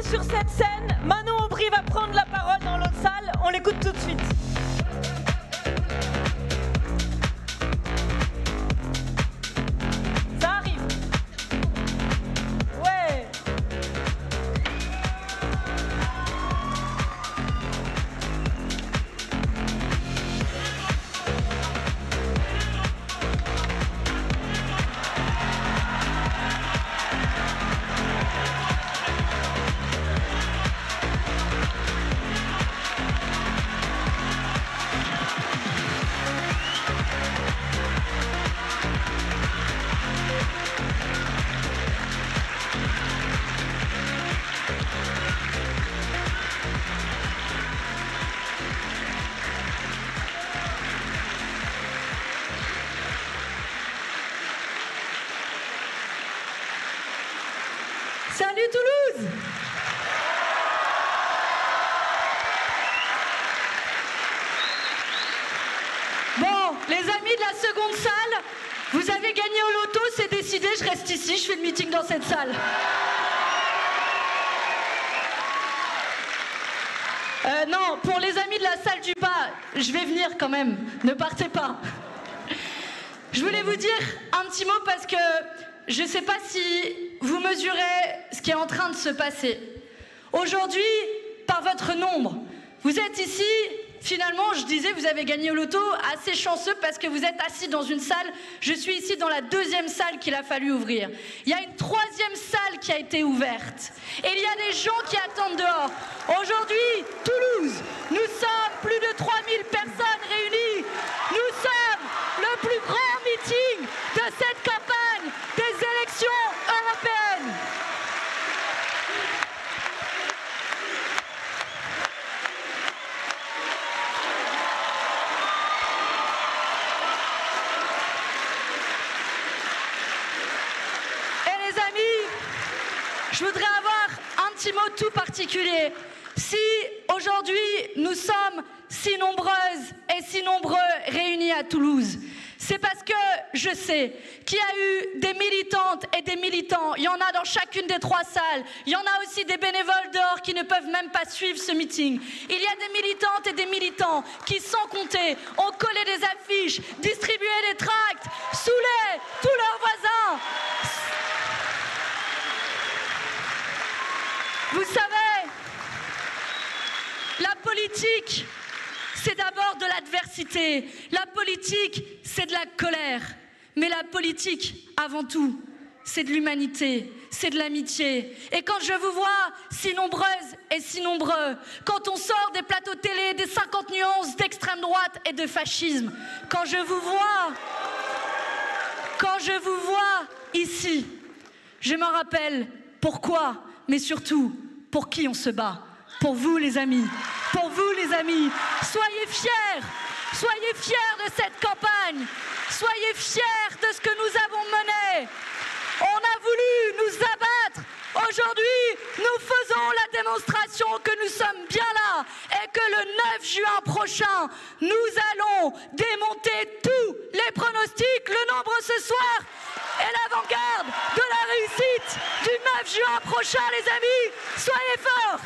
sur cette scène. Manon Aubry va prendre la parole dans l'autre salle. On l'écoute tout de suite. Ça arrive. Ouais. Salut Toulouse! Bon, les amis de la seconde salle, vous avez gagné au loto, c'est décidé, je reste ici, je fais le meeting dans cette salle. Non, pour les amis de la salle du bas, je vais venir quand même, ne partez pas. Je voulais vous dire un petit mot parce que je ne sais pas si vous mesurez ce qui est en train de se passer. Aujourd'hui, par votre nombre, vous êtes ici, finalement, je disais, vous avez gagné au loto, assez chanceux parce que vous êtes assis dans une salle. Je suis ici dans la deuxième salle qu'il a fallu ouvrir. Il y a une troisième salle qui a été ouverte. Et il y a des gens qui attendent dehors. Aujourd'hui, Toulouse, nous sommes plus de 3000 personnes réunies. Nous sommes le plus grand meeting de cette campagne des élections européennes. Et les amis, je voudrais avoir un petit mot tout particulier. Si aujourd'hui nous sommes si nombreuses et si nombreux réunis à Toulouse, c'est parce que je sais qu'il y a eu des militantes et des militants, il y en a dans chacune des trois salles, il y en a aussi des bénévoles dehors qui ne peuvent même pas suivre ce meeting. Il y a des militantes et des militants qui, sans compter, ont collé des affiches, distribué des tracts, saoulé tous leurs voisins. Vous savez, la politique, c'est d'abord de l'adversité. La politique, c'est de la colère. Mais la politique, avant tout, c'est de l'humanité, c'est de l'amitié. Et quand je vous vois si nombreuses et si nombreux, quand on sort des plateaux télé des 50 nuances d'extrême droite et de fascisme, quand je vous vois ici, je me rappelle pourquoi, mais surtout pour qui on se bat. Pour vous les amis, pour vous les amis, soyez fiers de cette campagne, soyez fiers de ce que nous avons mené. On a voulu nous abattre, aujourd'hui nous faisons la démonstration que nous sommes bien là et que le 9 juin prochain, nous allons démonter tous les pronostics, le nombre ce soir est l'avant-garde de la réussite du 9 juin prochain les amis, soyez forts.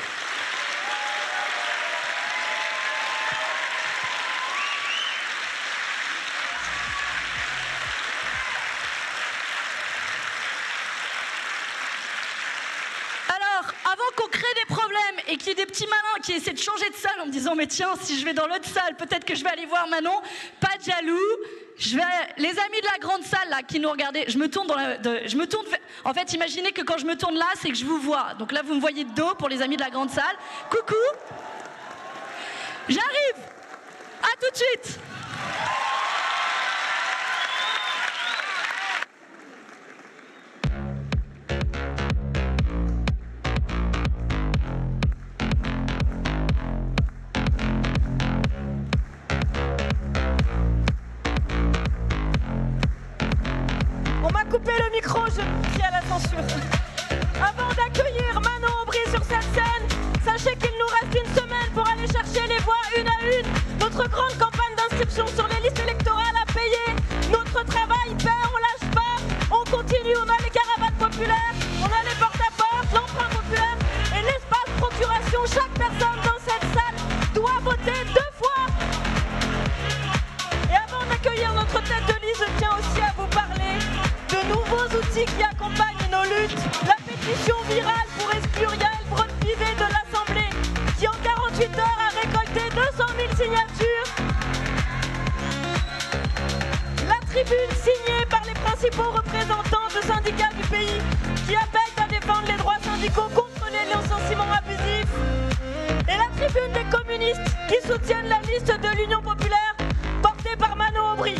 Avant qu'on crée des problèmes et qu'il y ait des petits malins qui essaient de changer de salle en me disant mais tiens, si je vais dans l'autre salle, peut-être que je vais aller voir Manon, pas de jaloux. Les amis de la grande salle là qui nous regardaient, je me tourne en fait, imaginez que quand je me tourne là, c'est que je vous vois. Donc là, vous me voyez de dos pour les amis de la grande salle. Coucou. J'arrive. À tout de suite. Coupez le micro, je suis à la censure. Avant d'accueillir Manon Aubry sur cette scène, sachez qu'il nous reste une semaine pour aller chercher les voix une à une. Notre grande campagne d'inscription sur les listes électorales a payé. Notre travail paie, on lâche pas. On continue, on a les caravanes populaires, on a les porte-à-porte, l'emprunt populaire. Et pétition virale pour exclure Yael Braun-Pivet de l'Assemblée, qui en 48 heures a récolté 200 000 signatures. La tribune signée par les principaux représentants de syndicats du pays qui appellent à défendre les droits syndicaux contre les licenciements abusifs. Et la tribune des communistes qui soutiennent la liste de l'Union populaire portée par Manon Aubry.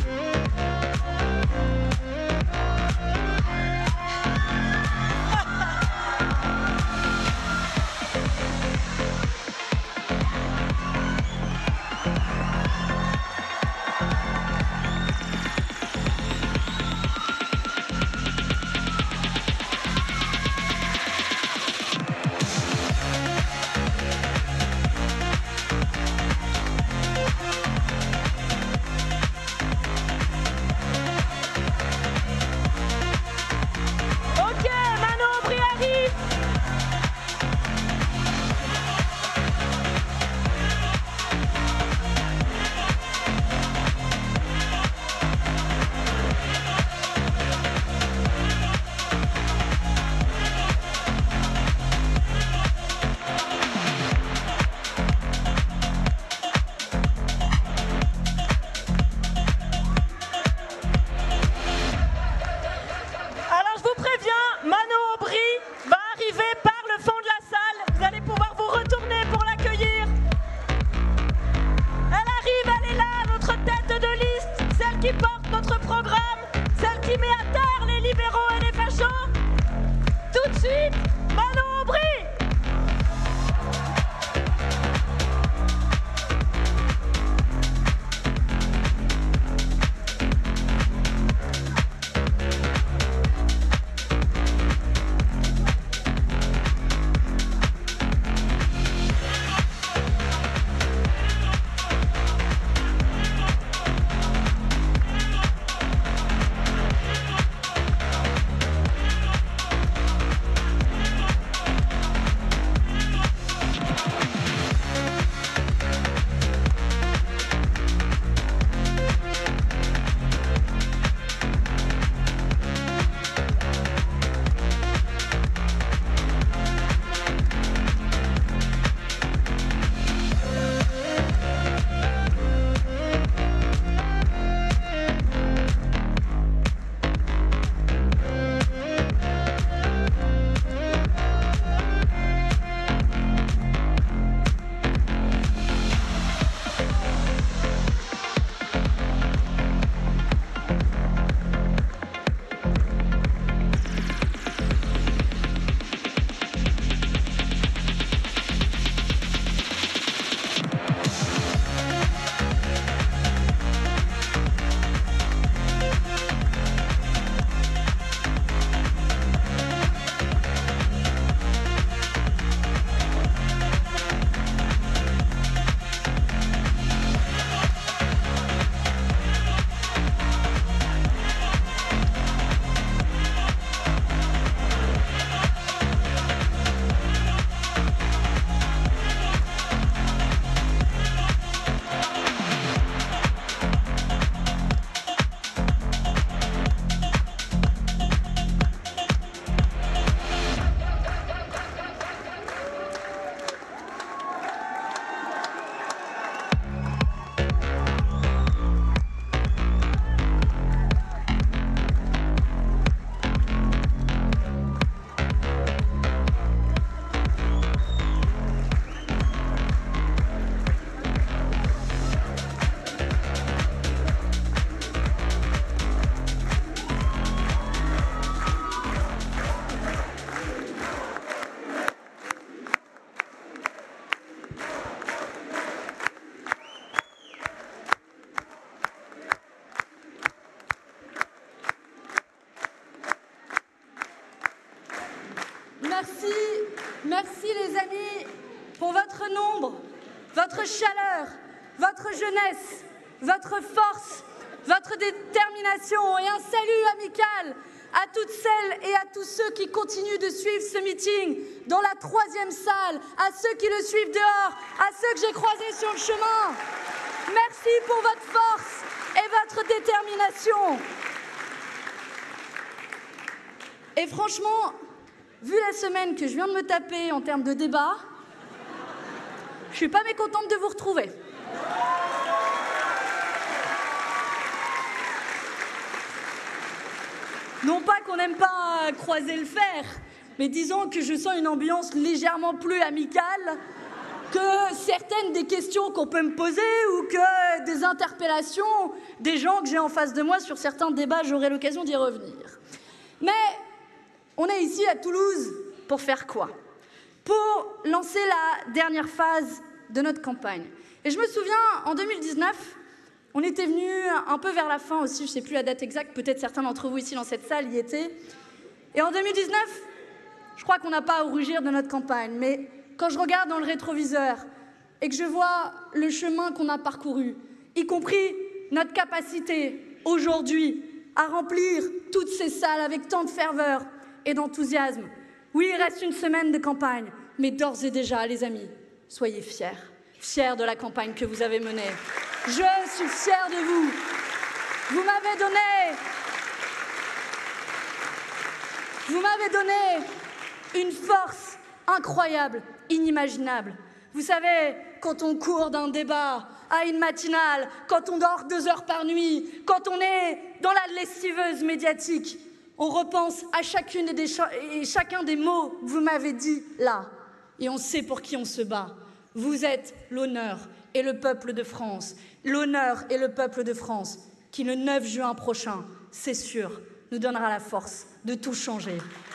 Merci les amis pour votre nombre, votre chaleur, votre jeunesse, votre force, votre détermination et un salut amical à toutes celles et à tous ceux qui continuent de suivre ce meeting dans la 3e salle, à ceux qui le suivent dehors, à ceux que j'ai croisés sur le chemin. Merci pour votre force et votre détermination. Et franchement, vu la semaine que je viens de me taper en termes de débat, je suis pas mécontente de vous retrouver. Non pas qu'on n'aime pas croiser le fer, mais disons que je sens une ambiance légèrement plus amicale que certaines des questions qu'on peut me poser ou que des interpellations des gens que j'ai en face de moi sur certains débats, j'aurai l'occasion d'y revenir. Mais on est ici à Toulouse pour faire quoi? Pour lancer la dernière phase de notre campagne. Et je me souviens, en 2019, on était venu un peu vers la fin aussi, je ne sais plus la date exacte, peut-être certains d'entre vous ici dans cette salle y étaient. Et en 2019, je crois qu'on n'a pas à rougir de notre campagne, mais quand je regarde dans le rétroviseur et que je vois le chemin qu'on a parcouru, y compris notre capacité aujourd'hui à remplir toutes ces salles avec tant de ferveur et d'enthousiasme. Oui, il reste une semaine de campagne, mais d'ores et déjà, les amis, soyez fiers. Fiers de la campagne que vous avez menée. Je suis fière de vous. Vous m'avez donné une force incroyable, inimaginable. Vous savez, quand on court d'un débat à une matinale, quand on dort 2 heures par nuit, quand on est dans la lessiveuse médiatique, on repense à chacune et chacun des mots que vous m'avez dit là. Et on sait pour qui on se bat. Vous êtes l'honneur et le peuple de France. L'honneur et le peuple de France qui, le 9 juin prochain, c'est sûr, nous donnera la force de tout changer.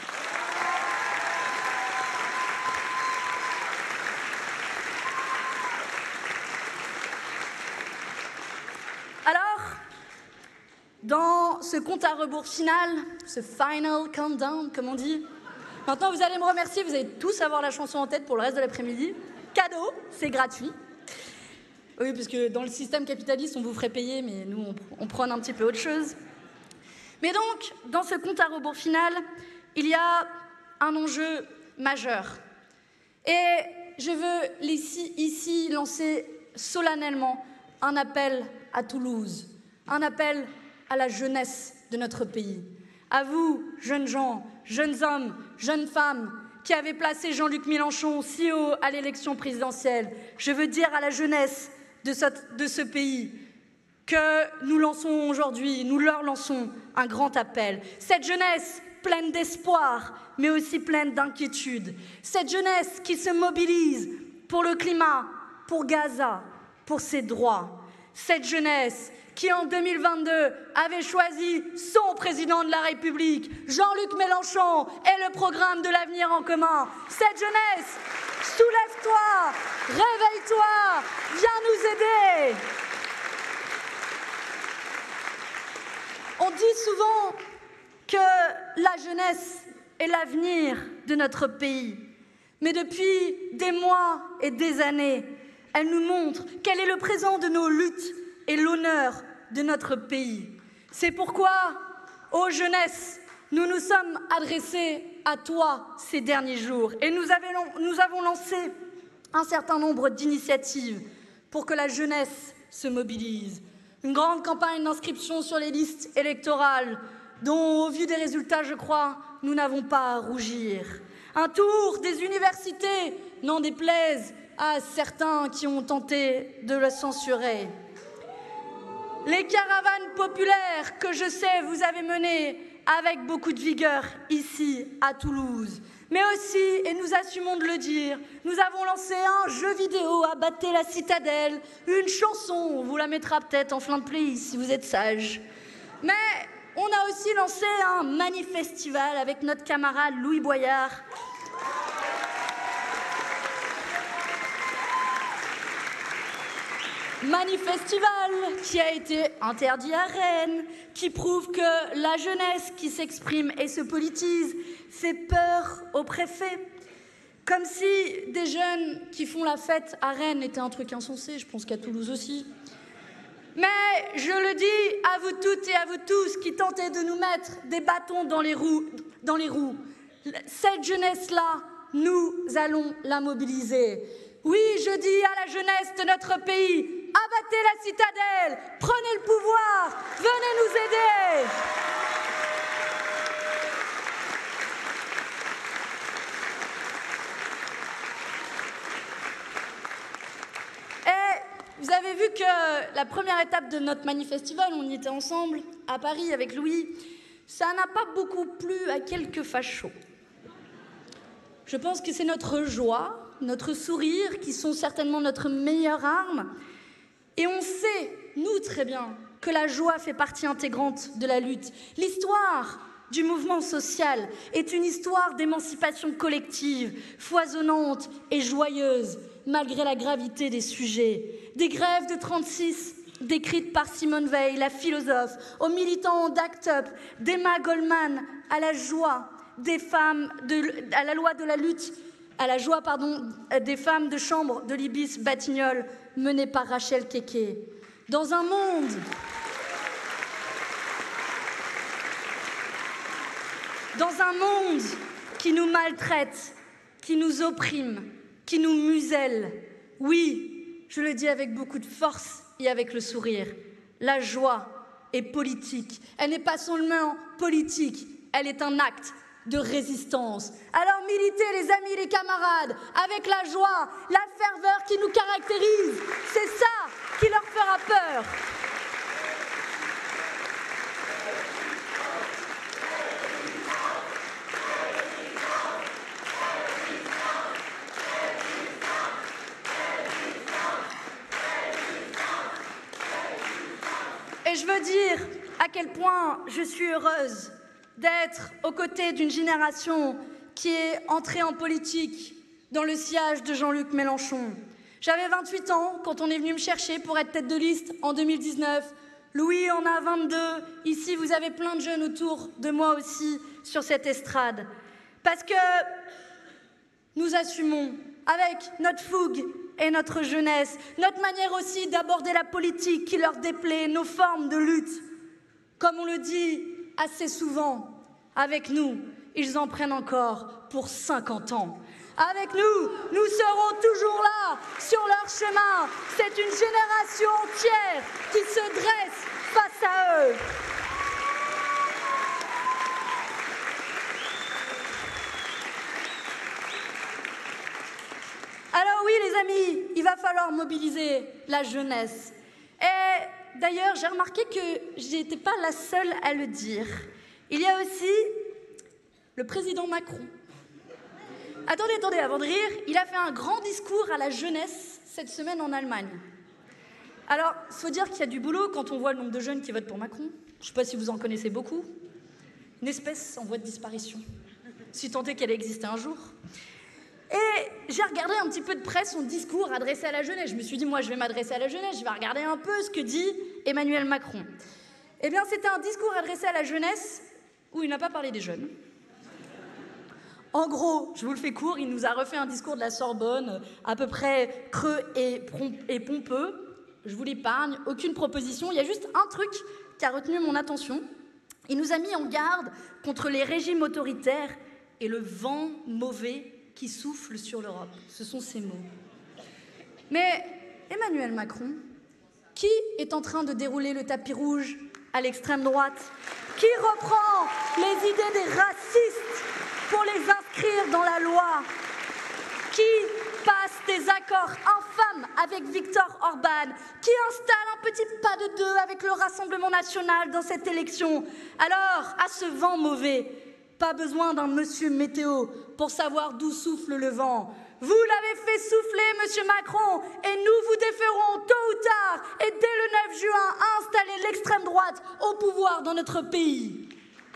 Alors, dans ce compte à rebours final, ce final countdown, comme on dit, maintenant vous allez me remercier, vous allez tous avoir la chanson en tête pour le reste de l'après-midi. Cadeau, c'est gratuit. Oui, parce que dans le système capitaliste, on vous ferait payer, mais nous, on prône un petit peu autre chose. Mais donc, dans ce compte à rebours final, il y a un enjeu majeur. Et je veux ici lancer solennellement un appel à Toulouse, un appel à la jeunesse de notre pays. À vous, jeunes gens, jeunes hommes, jeunes femmes, qui avez placé Jean-Luc Mélenchon si haut à l'élection présidentielle, je veux dire à la jeunesse de ce pays que nous lançons aujourd'hui, nous leur lançons un grand appel. Cette jeunesse pleine d'espoir, mais aussi pleine d'inquiétude. Cette jeunesse qui se mobilise pour le climat, pour Gaza, pour ses droits. Cette jeunesse qui, en 2022, avait choisi son président de la République, Jean-Luc Mélenchon, et le programme de l'avenir en commun. Cette jeunesse, soulève-toi, réveille-toi, viens nous aider. On dit souvent que la jeunesse est l'avenir de notre pays. Mais depuis des mois et des années, elle nous montre quel est le présent de nos luttes et l'honneur de notre pays. C'est pourquoi, ô jeunesse, nous nous sommes adressés à toi ces derniers jours et nous avons lancé un certain nombre d'initiatives pour que la jeunesse se mobilise. Une grande campagne d'inscription sur les listes électorales dont, au vu des résultats, je crois, nous n'avons pas à rougir. Un tour des universités, n'en déplaise à certains qui ont tenté de le censurer. Les caravanes populaires que je sais vous avez menées avec beaucoup de vigueur ici à Toulouse. Mais aussi, et nous assumons de le dire, nous avons lancé un jeu vidéo à Battez la Citadelle, une chanson, on vous la mettra peut-être en fin de playlist si vous êtes sage. Mais on a aussi lancé un manifestival avec notre camarade Louis Boyard. Manifestival qui a été interdit à Rennes, qui prouve que la jeunesse qui s'exprime et se politise fait peur au préfet. Comme si des jeunes qui font la fête à Rennes étaient un truc insensé, je pense qu'à Toulouse aussi. Mais je le dis à vous toutes et à vous tous qui tentez de nous mettre des bâtons dans les roues. Cette jeunesse-là, nous allons la mobiliser. Oui, je dis à la jeunesse de notre pays, abattez la citadelle, prenez le pouvoir, venez nous aider. avez vu que la première étape de notre Manifestival, on y était ensemble, à Paris, avec Louis, ça n'a pas beaucoup plu à quelques fachos. Je pense que c'est notre joie, notre sourire, qui sont certainement notre meilleure arme. Et on sait, nous très bien, que la joie fait partie intégrante de la lutte. L'histoire du mouvement social est une histoire d'émancipation collective, foisonnante et joyeuse, malgré la gravité des sujets. Des grèves de 36, décrites par Simone Veil, la philosophe, aux militants d'Act Up, d'Emma Goldman, à la joie des femmes, à la loi de la lutte, à la joie, des femmes de chambre de l'Ibis Batignolles, menée par Rachel Keke. Dans un monde qui nous maltraite, qui nous opprime, qui nous muselle, oui, je le dis avec beaucoup de force et avec le sourire, la joie est politique. Elle n'est pas seulement politique, elle est un acte de résistance. Alors militez les amis, les camarades, avec la joie, la ferveur qui nous caractérise. C'est ça qui leur fera peur. Et je veux dire à quel point je suis heureuse d'être aux côtés d'une génération qui est entrée en politique dans le sillage de Jean-Luc Mélenchon. J'avais 28 ans quand on est venu me chercher pour être tête de liste en 2019. Louis en a 22. Ici, vous avez plein de jeunes autour de moi aussi sur cette estrade. Parce que nous assumons avec notre fougue et notre jeunesse, notre manière aussi d'aborder la politique qui leur déplaît, nos formes de lutte. Comme on le dit assez souvent, avec nous, ils en prennent encore pour 50 ans. Avec nous, nous serons toujours là, sur leur chemin. C'est une génération entière qui se dresse face à eux. Alors oui, les amis, il va falloir mobiliser la jeunesse. Et d'ailleurs, j'ai remarqué que je n'étais pas la seule à le dire. Il y a aussi le président Macron. Attendez, avant de rire, il a fait un grand discours à la jeunesse cette semaine en Allemagne. Alors, il faut dire qu'il y a du boulot quand on voit le nombre de jeunes qui votent pour Macron. Je ne sais pas si vous en connaissez beaucoup. Une espèce en voie de disparition, si tant est qu'elle existait un jour. Et j'ai regardé un petit peu de près son discours adressé à la jeunesse. Je me suis dit, moi, je vais m'adresser à la jeunesse, je vais regarder un peu ce que dit Emmanuel Macron. Eh bien, c'était un discours adressé à la jeunesse où il n'a pas parlé des jeunes. En gros, je vous le fais court, il nous a refait un discours de la Sorbonne, à peu près creux et pompeux. Je vous l'épargne, aucune proposition. Il y a juste un truc qui a retenu mon attention. Il nous a mis en garde contre les régimes autoritaires et le vent mauvais qui souffle sur l'Europe. Ce sont ces mots. Mais Emmanuel Macron, qui est en train de dérouler le tapis rouge à l'extrême droite, qui reprend les idées des racistes pour les inscrire dans la loi, qui passe des accords infâmes avec Viktor Orban, qui installe un petit pas de deux avec le Rassemblement national dans cette élection. Alors, à ce vent mauvais, pas besoin d'un monsieur météo pour savoir d'où souffle le vent. Vous l'avez fait souffler, monsieur Macron, et nous vous déferons tôt ou tard, et dès le 9 juin, à installer l'extrême droite au pouvoir dans notre pays.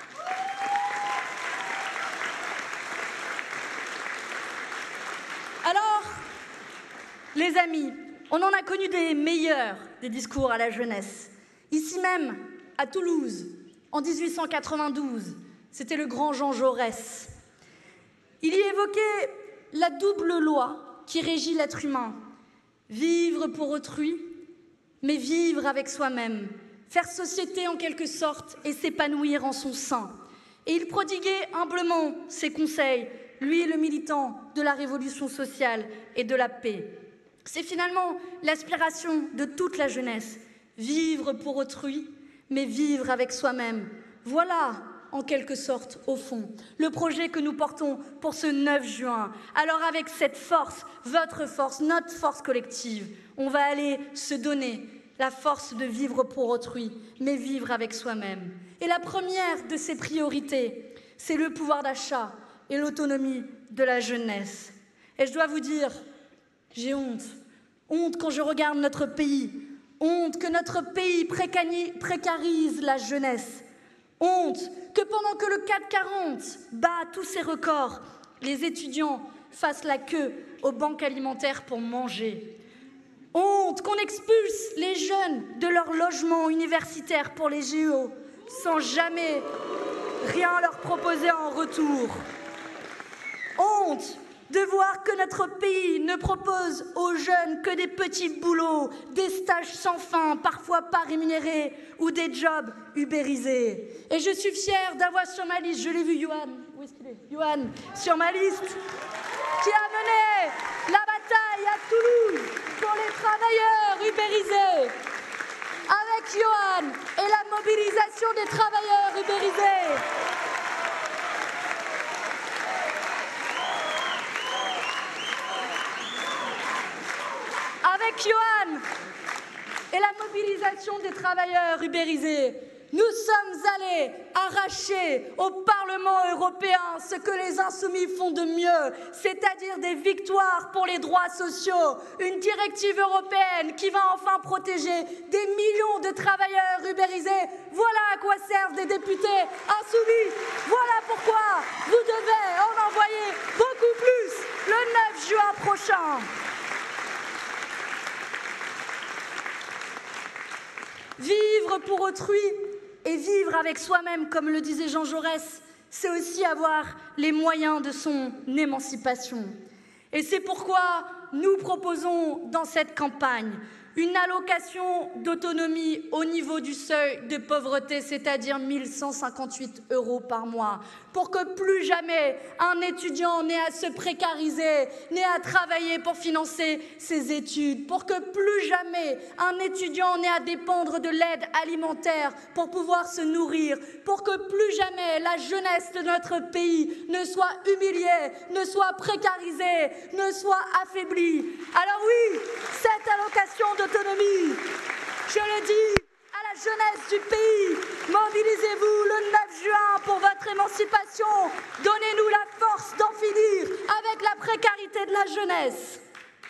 Alors, les amis, on en a connu des meilleurs des discours à la jeunesse. Ici même, à Toulouse, en 1892, c'était le grand Jean Jaurès. Il y évoquait la double loi qui régit l'être humain. Vivre pour autrui, mais vivre avec soi-même. Faire société en quelque sorte et s'épanouir en son sein. Et il prodiguait humblement ses conseils, lui le militant de la révolution sociale et de la paix. C'est finalement l'aspiration de toute la jeunesse. Vivre pour autrui, mais vivre avec soi-même. Voilà en quelque sorte, au fond, le projet que nous portons pour ce 9 juin. Alors avec cette force, votre force, notre force collective, on va aller se donner la force de vivre pour autrui, mais vivre avec soi-même. Et la première de ces priorités, c'est le pouvoir d'achat et l'autonomie de la jeunesse. Et je dois vous dire, j'ai honte. Honte quand je regarde notre pays. Honte que notre pays précarise la jeunesse. Honte que pendant que le CAC 40 bat tous ses records, les étudiants fassent la queue aux banques alimentaires pour manger. Honte qu'on expulse les jeunes de leur logement universitaire pour les JO sans jamais rien leur proposer en retour. Honte de voir que notre pays ne propose aux jeunes que des petits boulots, des stages sans fin, parfois pas rémunérés, ou des jobs ubérisés. Et je suis fière d'avoir sur ma liste, je l'ai vu, Yohan, où est-ce qu'il est ? Yohan, sur ma liste, qui a mené la bataille à Toulouse pour les travailleurs ubérisés. Avec Yohan et la mobilisation des travailleurs ubérisés. Avec Yohan et la mobilisation des travailleurs ubérisés, nous sommes allés arracher au Parlement européen ce que les Insoumis font de mieux, c'est-à-dire des victoires pour les droits sociaux, une directive européenne qui va enfin protéger des millions de travailleurs ubérisés. Voilà à quoi servent des députés insoumis. Voilà pourquoi vous devez en envoyer beaucoup plus le 9 juin prochain. Vivre pour autrui et vivre avec soi-même, comme le disait Jean Jaurès, c'est aussi avoir les moyens de son émancipation. Et c'est pourquoi nous proposons dans cette campagne une allocation d'autonomie au niveau du seuil de pauvreté, c'est-à-dire 1 158 € par mois, pour que plus jamais un étudiant n'ait à se précariser, n'ait à travailler pour financer ses études, pour que plus jamais un étudiant n'ait à dépendre de l'aide alimentaire pour pouvoir se nourrir, pour que plus jamais la jeunesse de notre pays ne soit humiliée, ne soit précarisée, ne soit affaiblie. Alors oui, cette allocation d'autonomie, je le dis à la jeunesse du pays, mobilisez-vous le 9 juin pour votre émancipation. Donnez-nous la force d'en finir avec la précarité de la jeunesse.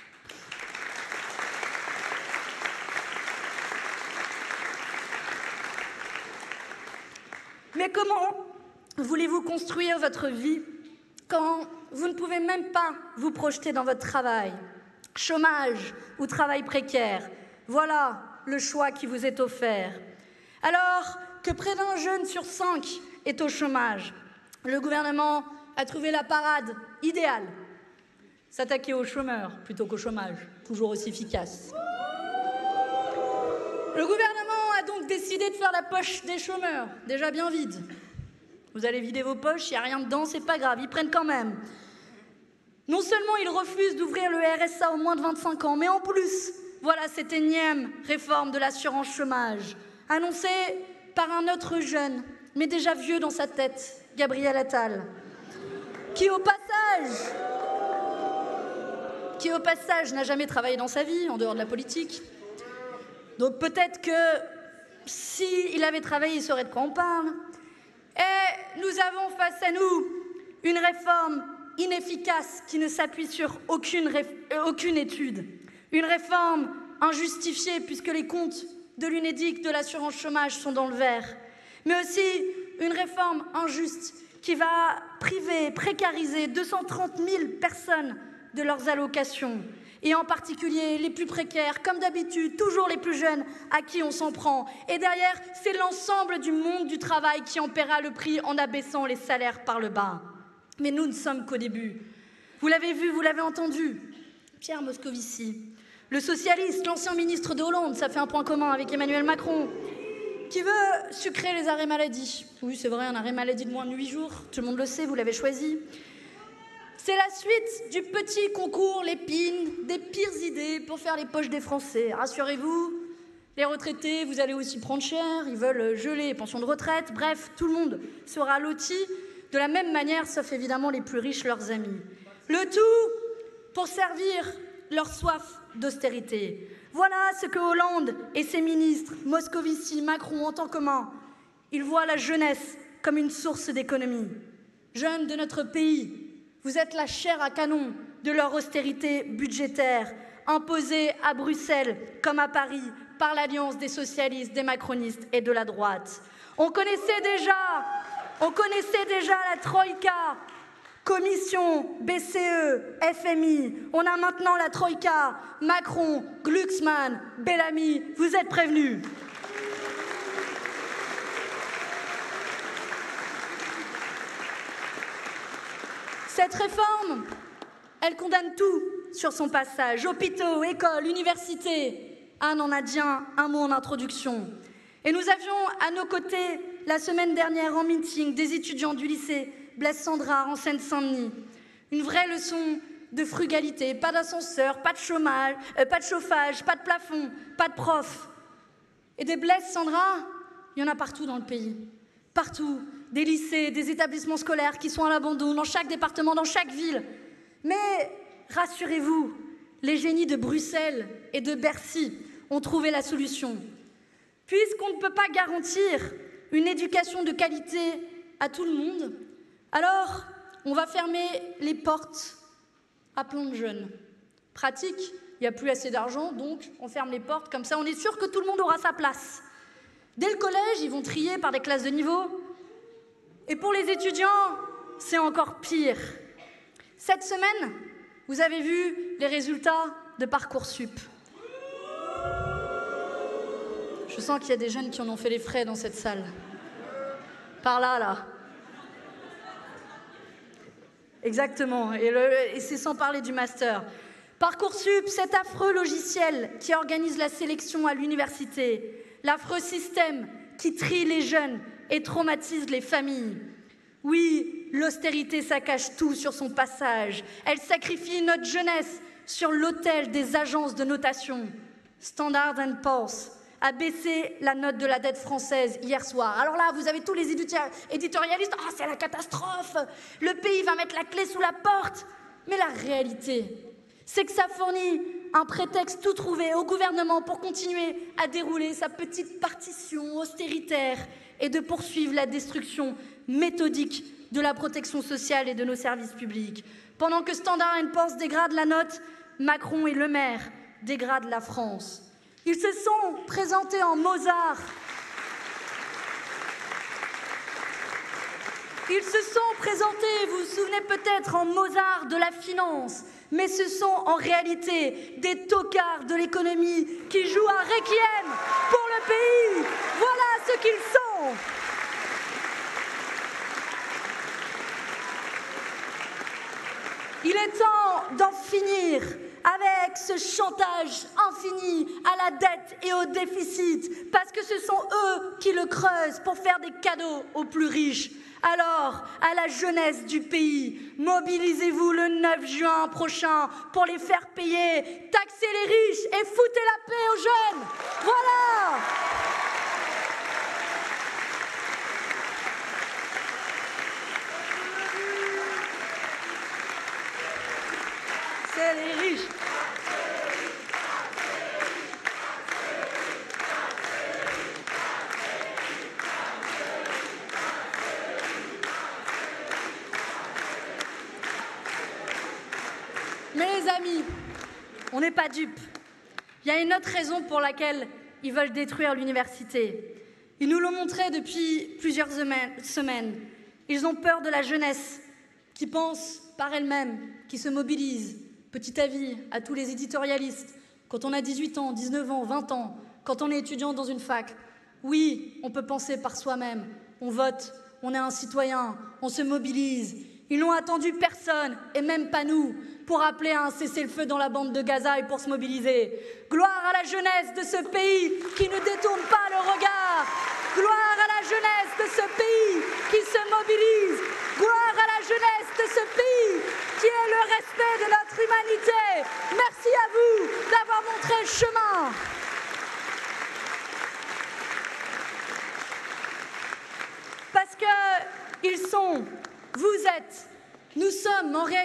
Mais comment voulez-vous construire votre vie quand vous ne pouvez même pas vous projeter dans votre travail ? Chômage ou travail précaire, voilà le choix qui vous est offert. Alors que près d'un jeune sur 5 est au chômage, le gouvernement a trouvé la parade idéale. S'attaquer aux chômeurs plutôt qu'au chômage, toujours aussi efficace. Le gouvernement a donc décidé de faire la poche des chômeurs, déjà bien vide. Vous allez vider vos poches, il n'y a rien dedans, c'est pas grave, ils prennent quand même. Non seulement ils refusent d'ouvrir le RSA aux moins de 25 ans, mais en plus, voilà cette énième réforme de l'assurance chômage, annoncée par un autre jeune, mais déjà vieux dans sa tête, Gabriel Attal, qui au passage n'a jamais travaillé dans sa vie, en dehors de la politique. Donc peut-être que s'il avait travaillé, il saurait de quoi on parle. Et nous avons face à nous une réforme inefficace qui ne s'appuie sur aucune étude. Une réforme injustifiée puisque les comptes de l'Unédic, de l'assurance chômage sont dans le vert. Mais aussi une réforme injuste qui va priver, précariser 230 000 personnes de leurs allocations. Et en particulier les plus précaires, comme d'habitude, toujours les plus jeunes à qui on s'en prend. Et derrière, c'est l'ensemble du monde du travail qui en paiera le prix en abaissant les salaires par le bas. Mais nous ne sommes qu'au début. Vous l'avez vu, vous l'avez entendu. Pierre Moscovici, le socialiste, l'ancien ministre de Hollande, ça fait un point commun avec Emmanuel Macron, qui veut sucrer les arrêts maladie. Oui, c'est vrai, un arrêt maladie de moins de 8 jours, tout le monde le sait, vous l'avez choisi. C'est la suite du petit concours Lépine, des pires idées pour faire les poches des Français. Rassurez-vous, Les retraités, vous allez aussi prendre cher, ils veulent geler les pensions de retraite. Bref, tout le monde sera loti de la même manière, sauf évidemment les plus riches, leurs amis. Le tout pour servir leur soif d'austérité. Voilà ce que Hollande et ses ministres, Moscovici, Macron, ont en commun. Ils voient la jeunesse comme une source d'économie. Jeunes de notre pays, vous êtes la chair à canon de leur austérité budgétaire, imposée à Bruxelles comme à Paris par l'alliance des socialistes, des macronistes et de la droite. On connaissait déjà la Troïka, Commission, BCE, FMI. On a maintenant la Troïka, Macron, Glucksmann, Bellamy. Vous êtes prévenus. Cette réforme, elle condamne tout sur son passage. Hôpitaux, écoles, universités. Anne en a dit un mot en introduction. Et nous avions à nos côtés, la semaine dernière, en meeting, des étudiants du lycée Blaise Cendrars en Seine-Saint-Denis. Une vraie leçon de frugalité. Pas d'ascenseur, pas de chômage, pas de chauffage, pas de plafond, pas de prof. Et des Blaise Cendrars, il y en a partout dans le pays. Partout. Des lycées, des établissements scolaires qui sont à l'abandon, dans chaque département, dans chaque ville. Mais rassurez-vous, les génies de Bruxelles et de Bercy ont trouvé la solution. Puisqu'on ne peut pas garantir une éducation de qualité à tout le monde, alors on va fermer les portes à plein de jeunes. Pratique, il n'y a plus assez d'argent, donc on ferme les portes, comme ça on est sûr que tout le monde aura sa place. Dès le collège, ils vont trier par des classes de niveau. Et pour les étudiants, c'est encore pire. Cette semaine, vous avez vu les résultats de Parcoursup. Je sens qu'il y a des jeunes qui en ont fait les frais dans cette salle. Par là, là. Exactement. Et c'est sans parler du master. Parcoursup, cet affreux logiciel qui organise la sélection à l'université. L'affreux système qui trie les jeunes et traumatise les familles. Oui, l'austérité saccage tout sur son passage. Elle sacrifie notre jeunesse sur l'autel des agences de notation. Standard & Poor's a baissé la note de la dette française hier soir. Alors là, vous avez tous les éditorialistes. Ah, c'est la catastrophe. Le pays va mettre la clé sous la porte. Mais la réalité, c'est que ça fournit un prétexte tout trouvé au gouvernement pour continuer à dérouler sa petite partition austéritaire et de poursuivre la destruction méthodique de la protection sociale et de nos services publics. Pendant que Standard & Poor's dégrade la note, Macron et Le Maire dégradent la France. Ils se sont présentés en Mozart. Ils se sont présentés, vous vous souvenez peut-être, en Mozart de la finance. Mais ce sont en réalité des tocards de l'économie qui jouent un requiem pour le pays. Voilà ce qu'ils sont. Il est temps d'en finir avec ce chantage infini à la dette et au déficit, parce que ce sont eux qui le creusent pour faire des cadeaux aux plus riches. Alors, à la jeunesse du pays, mobilisez-vous le 9 juin prochain pour les faire payer, taxez les riches et foutez la paix aux jeunes. Voilà! C'est les riches. Mais les amis, on n'est pas dupes. Il y a une autre raison pour laquelle ils veulent détruire l'université. Ils nous l'ont montré depuis plusieurs semaines. Ils ont peur de la jeunesse qui pense par elle-même, qui se mobilise. Petit avis à tous les éditorialistes. Quand on a 18 ans, 19 ans, 20 ans, quand on est étudiant dans une fac, oui, on peut penser par soi-même. On vote, on est un citoyen, on se mobilise. Ils n'ont attendu personne, et même pas nous, pour appeler à un cessez-le-feu dans la bande de Gaza et pour se mobiliser. Gloire à la jeunesse de ce pays qui ne détourne pas le regard. Gloire à la jeunesse de ce pays qui se mobilise. Gloire à la jeunesse de ce pays qui est le respect de notre humanité. Merci à vous d'avoir montré le chemin.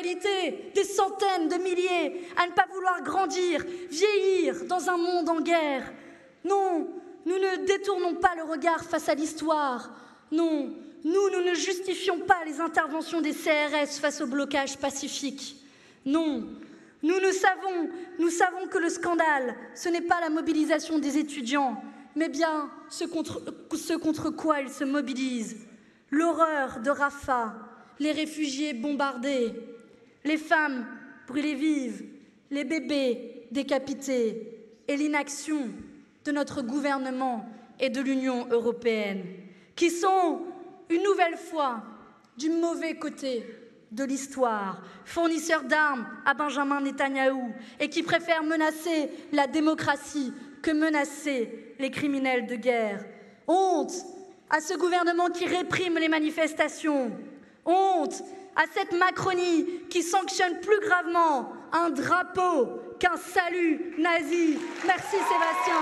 réalité, des centaines de milliers à ne pas vouloir grandir, vieillir dans un monde en guerre. Non, nous ne détournons pas le regard face à l'histoire. Non, nous ne justifions pas les interventions des CRS face au blocage pacifique. Non, nous savons que le scandale, ce n'est pas la mobilisation des étudiants, mais bien ce contre quoi ils se mobilisent. L'horreur de Rafah, les réfugiés bombardés, les femmes brûlées vives, les bébés décapités et l'inaction de notre gouvernement et de l'Union européenne, qui sont une nouvelle fois du mauvais côté de l'histoire, fournisseurs d'armes à Benjamin Netanyahou et qui préfèrent menacer la démocratie que menacer les criminels de guerre. Honte à ce gouvernement qui réprime les manifestations. Honte à cette Macronie qui sanctionne plus gravement un drapeau qu'un salut nazi. Merci Sébastien.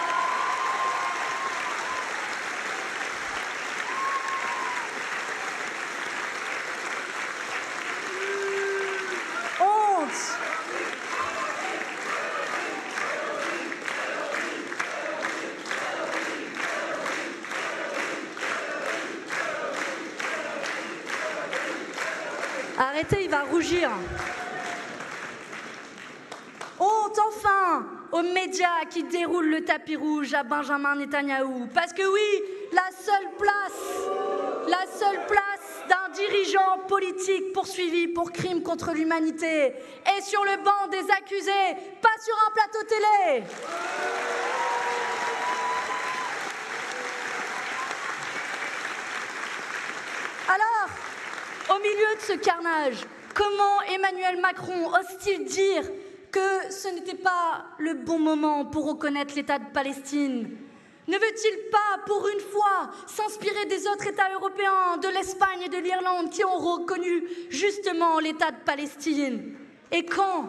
Arrêtez, il va rougir. Honte enfin aux médias qui déroulent le tapis rouge à Benjamin Netanyahou. Parce que oui, la seule place d'un dirigeant politique poursuivi pour crime contre l'humanité est sur le banc des accusés, pas sur un plateau télé. Alors, au milieu de ce carnage, comment Emmanuel Macron ose-t-il dire que ce n'était pas le bon moment pour reconnaître l'État de Palestine? Ne veut-il pas, pour une fois, s'inspirer des autres États européens, de l'Espagne et de l'Irlande, qui ont reconnu justement l'État de Palestine? Et quand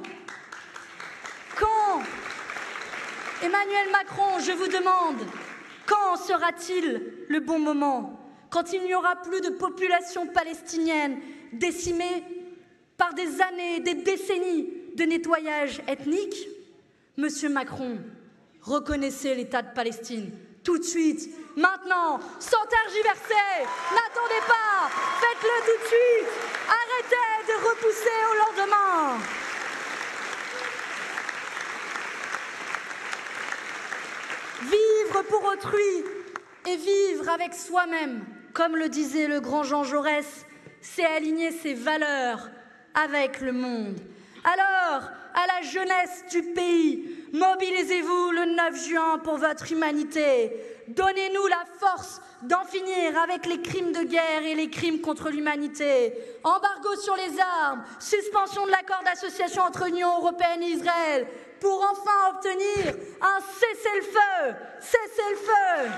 Emmanuel Macron, je vous demande, quand sera-t-il le bon moment? Quand il n'y aura plus de population palestinienne décimée par des années, des décennies de nettoyage ethnique? Monsieur Macron, reconnaissez l'État de Palestine. Tout de suite, maintenant, sans tergiverser, n'attendez pas, faites-le tout de suite, arrêtez de repousser au lendemain. Vivre pour autrui et vivre avec soi-même, comme le disait le grand Jean Jaurès, c'est aligner ses valeurs avec le monde. Alors, à la jeunesse du pays, mobilisez-vous le 9 juin pour votre humanité. Donnez-nous la force d'en finir avec les crimes de guerre et les crimes contre l'humanité. Embargo sur les armes, suspension de l'accord d'association entre l'Union européenne et Israël, pour enfin obtenir un cessez-le-feu. Cessez-le-feu.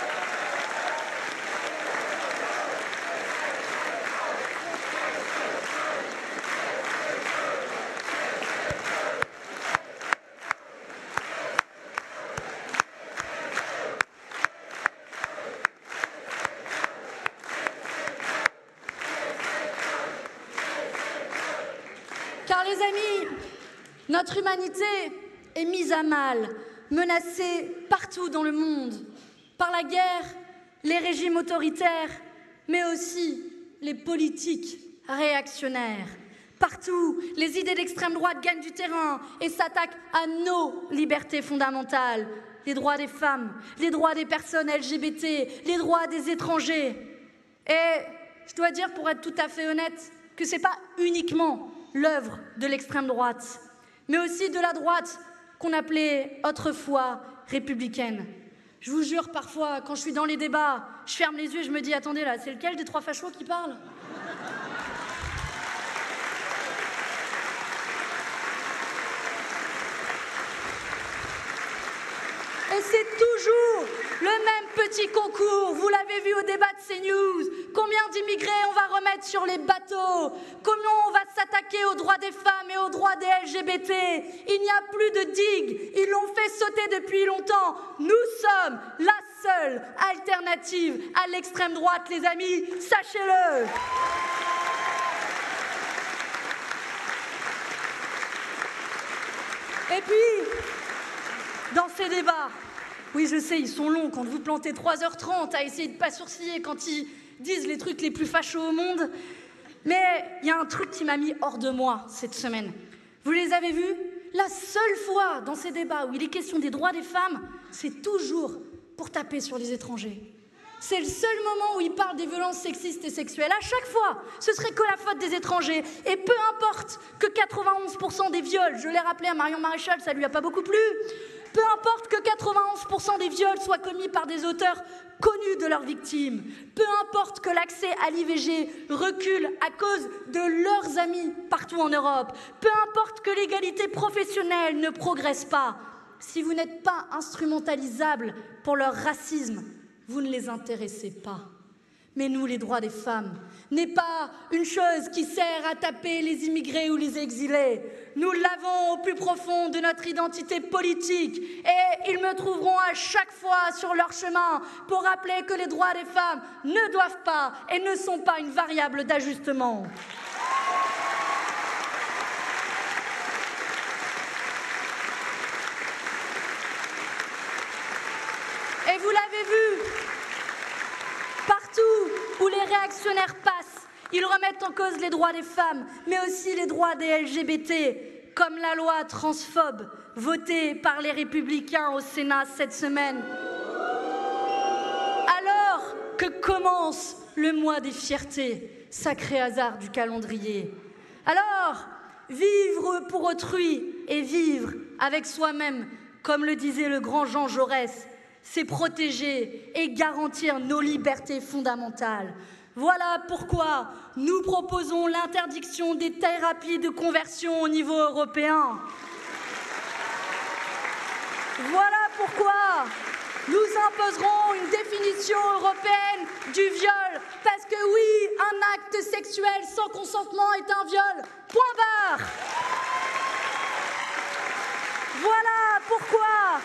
Car les amis, notre humanité est mise à mal, menacée partout dans le monde, par la guerre, les régimes autoritaires, mais aussi les politiques réactionnaires. Partout, les idées d'extrême droite gagnent du terrain et s'attaquent à nos libertés fondamentales, les droits des femmes, les droits des personnes LGBT, les droits des étrangers. Et je dois dire, pour être tout à fait honnête, que ce n'est pas uniquement l'œuvre de l'extrême droite, mais aussi de la droite qu'on appelait autrefois républicaine. Je vous jure, parfois, quand je suis dans les débats, je ferme les yeux et je me dis « Attendez, là, c'est lequel des trois fachos qui parle ?» Et c'est toujours le même petit concours. Vous l'avez vu au débat de CNews. Combien d'immigrés on va remettre sur les bateaux? Comment on va s'attaquer aux droits des femmes et aux droits des LGBT? Il n'y a plus de digues. Ils l'ont fait sauter depuis longtemps. Nous sommes la seule alternative à l'extrême droite, les amis. Sachez-le. Et puis, dans ces débats, oui, je sais, ils sont longs. Quand vous plantez 3h30 à essayer de pas sourciller quand ils disent les trucs les plus fachos au monde. Mais il y a un truc qui m'a mis hors de moi cette semaine. Vous les avez vus? La seule fois dans ces débats où il est question des droits des femmes, c'est toujours pour taper sur les étrangers. C'est le seul moment où ils parlent des violences sexistes et sexuelles. À chaque fois, ce serait que la faute des étrangers. Et peu importe que 91% des viols, je l'ai rappelé à Marion Maréchal, ça lui a pas beaucoup plu, peu importe que 91% des viols soient commis par des auteurs connus de leurs victimes, peu importe que l'accès à l'IVG recule à cause de leurs amis partout en Europe, peu importe que l'égalité professionnelle ne progresse pas, si vous n'êtes pas instrumentalisable pour leur racisme, vous ne les intéressez pas. Mais nous, les droits des femmes, n'est pas une chose qui sert à taper les immigrés ou les exilés. Nous l'avons au plus profond de notre identité politique et ils me trouveront à chaque fois sur leur chemin pour rappeler que les droits des femmes ne doivent pas et ne sont pas une variable d'ajustement. Et vous l'avez vu, partout où les réactionnaires passent, ils remettent en cause les droits des femmes, mais aussi les droits des LGBT, comme la loi transphobe votée par les Républicains au Sénat cette semaine. Alors que commence le mois des fiertés, sacré hasard du calendrier. Alors, vivre pour autrui et vivre avec soi-même, comme le disait le grand Jean Jaurès, c'est protéger et garantir nos libertés fondamentales. Voilà pourquoi nous proposons l'interdiction des thérapies de conversion au niveau européen. Voilà pourquoi nous imposerons une définition européenne du viol, parce que oui, un acte sexuel sans consentement est un viol. Point barre. Voilà pourquoi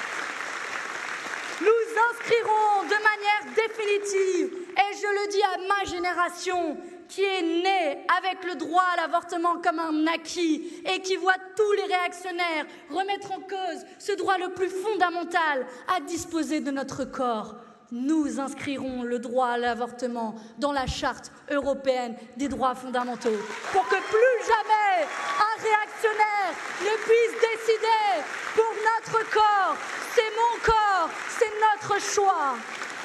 nous inscrirons de manière définitive, et je le dis à ma génération, qui est née avec le droit à l'avortement comme un acquis et qui voit tous les réactionnaires remettre en cause ce droit le plus fondamental à disposer de notre corps. Nous inscrirons le droit à l'avortement dans la Charte européenne des droits fondamentaux pour que plus jamais un réactionnaire ne puisse décider pour notre corps. C'est mon corps, c'est notre choix.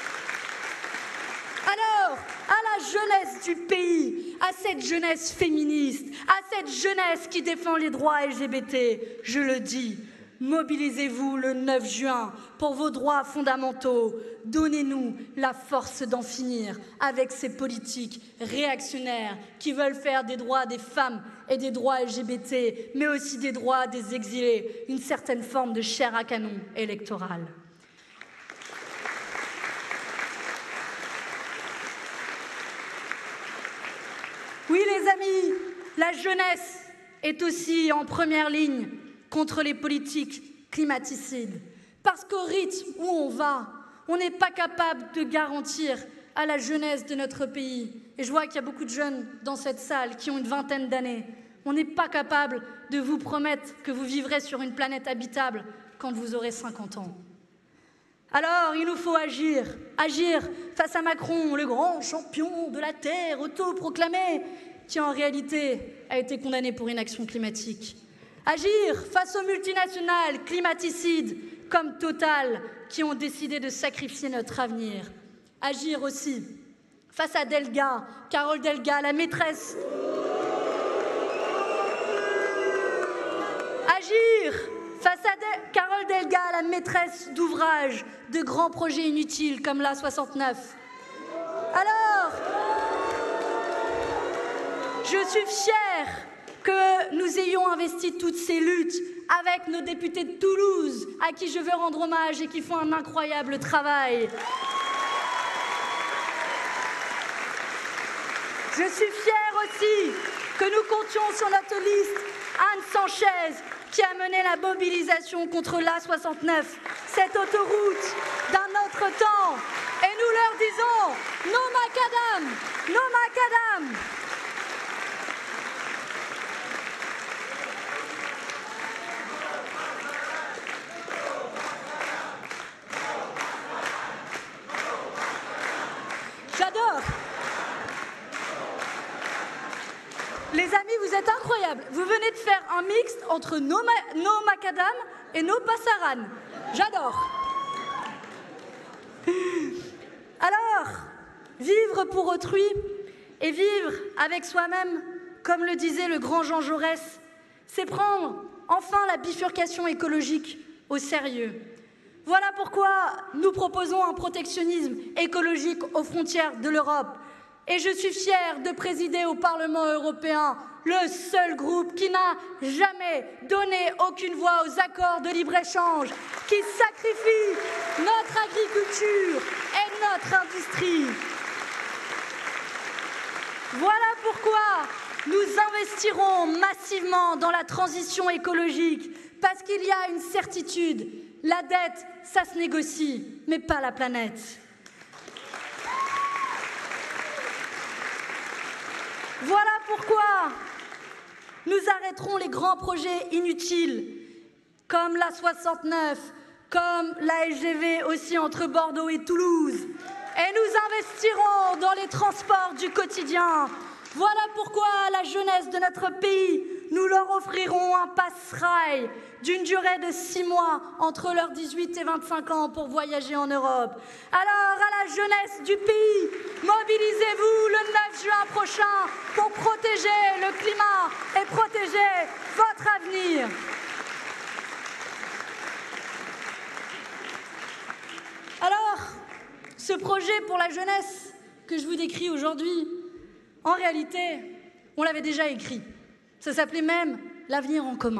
Alors, à la jeunesse du pays, à cette jeunesse féministe, à cette jeunesse qui défend les droits LGBT, je le dis, mobilisez-vous le 9 juin pour vos droits fondamentaux. Donnez-nous la force d'en finir avec ces politiques réactionnaires qui veulent faire des droits des femmes et des droits LGBT, mais aussi des droits des exilés, une certaine forme de chair à canon électorale. Oui, les amis, la jeunesse est aussi en première ligne contre les politiques climaticides. Parce qu'au rythme où on va, on n'est pas capable de garantir à la jeunesse de notre pays, et je vois qu'il y a beaucoup de jeunes dans cette salle qui ont une vingtaine d'années, on n'est pas capable de vous promettre que vous vivrez sur une planète habitable quand vous aurez 50 ans. Alors, il nous faut agir face à Macron, le grand champion de la Terre autoproclamé, qui en réalité a été condamné pour inaction climatique. Agir face aux multinationales climaticides comme Total, qui ont décidé de sacrifier notre avenir. Agir aussi face à Delga, Carole Delga, la maîtresse. Agir face à Carole Delga, la maîtresse d'ouvrage de grands projets inutiles comme l'A69. Alors, je suis fière que nous ayons investi toutes ces luttes avec nos députés de Toulouse, à qui je veux rendre hommage et qui font un incroyable travail. Je suis fière aussi que nous comptions sur notre liste Anne Sanchez, qui a mené la mobilisation contre l'A69, cette autoroute d'un autre temps. Et nous leur disons « No macadam, no macadam ». Alors, les amis, vous êtes incroyables. Vous venez de faire un mixte entre nos macadam et nos passaran. J'adore. Alors, vivre pour autrui et vivre avec soi-même, comme le disait le grand Jean Jaurès, c'est prendre enfin la bifurcation écologique au sérieux. Voilà pourquoi nous proposons un protectionnisme écologique aux frontières de l'Europe. Et je suis fière de présider au Parlement européen le seul groupe qui n'a jamais donné aucune voix aux accords de libre-échange, qui sacrifie notre agriculture et notre industrie. Voilà pourquoi nous investirons massivement dans la transition écologique, parce qu'il y a une certitude, la dette, ça se négocie, mais pas la planète. Voilà pourquoi nous arrêterons les grands projets inutiles, comme la 69, comme la LGV aussi entre Bordeaux et Toulouse, et nous investirons dans les transports du quotidien. Voilà pourquoi à la jeunesse de notre pays, nous leur offrirons un passe-rail d'une durée de 6 mois entre leurs 18 et 25 ans pour voyager en Europe. Alors, à la jeunesse du pays, mobilisez-vous le 9 juin prochain pour protéger le climat et protéger votre avenir. Alors, ce projet pour la jeunesse que je vous décris aujourd'hui, en réalité, on l'avait déjà écrit. Ça s'appelait même « L'avenir en commun ».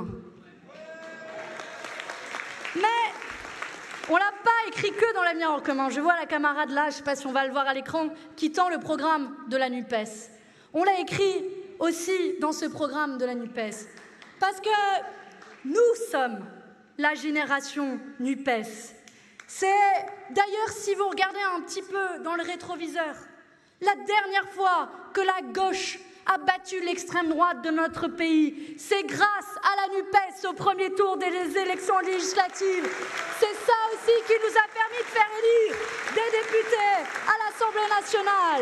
Mais on ne l'a pas écrit que dans l'avenir en commun. Je vois la camarade là, je ne sais pas si on va le voir à l'écran, qui tend le programme de la NUPES. On l'a écrit aussi dans ce programme de la NUPES. Parce que nous sommes la génération NUPES. C'est d'ailleurs, si vous regardez un petit peu dans le rétroviseur, la dernière fois que la gauche a battu l'extrême droite de notre pays, c'est grâce à la NUPES au premier tour des élections législatives. C'est ça aussi qui nous a permis de faire élire des députés à l'Assemblée nationale.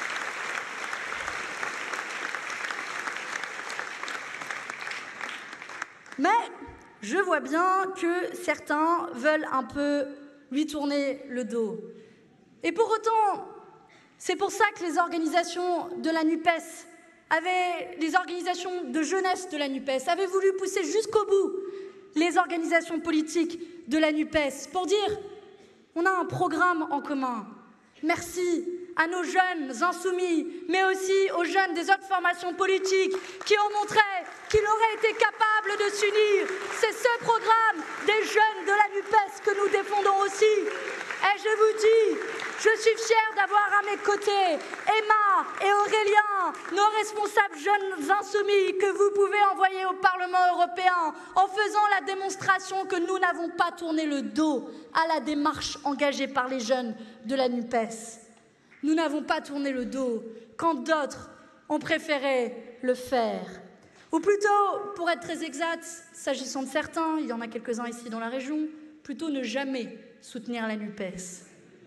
Mais je vois bien que certains veulent un peu lui tourner le dos. Et pour autant, c'est pour ça que les organisations de la NUPES les organisations de jeunesse de la NUPES avaient voulu pousser jusqu'au bout les organisations politiques de la NUPES pour dire on a un programme en commun. Merci à nos jeunes insoumis, mais aussi aux jeunes des autres formations politiques qui ont montré qu'il aurait été capable de s'unir. C'est ce programme des jeunes de la NUPES que nous défendons aussi. Et je vous dis, je suis fière d'avoir à mes côtés Emma et Aurélien, nos responsables jeunes insoumis que vous pouvez envoyer au Parlement européen en faisant la démonstration que nous n'avons pas tourné le dos à la démarche engagée par les jeunes de la NUPES. Nous n'avons pas tourné le dos quand d'autres ont préféré le faire. Ou plutôt, pour être très exact, s'agissant de certains, il y en a quelques-uns ici dans la région, plutôt ne jamais soutenir la NUPES.